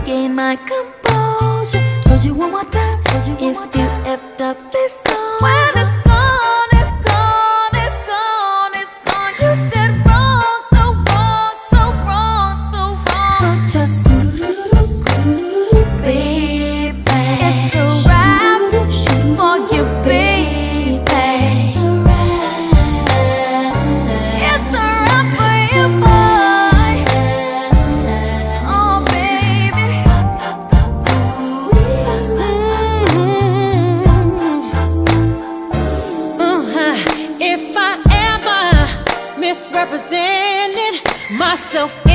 regain my composure. Told you one more time, if you effed up, it's on. When it's gone, it's gone, it's gone, it's gone. You did wrong, so wrong, so wrong, so wrong. So just screw, baby. It's a wrap for you, baby. It's a wrap. It's a wrap for you, boy. Oh, baby. If I ever misrepresented myself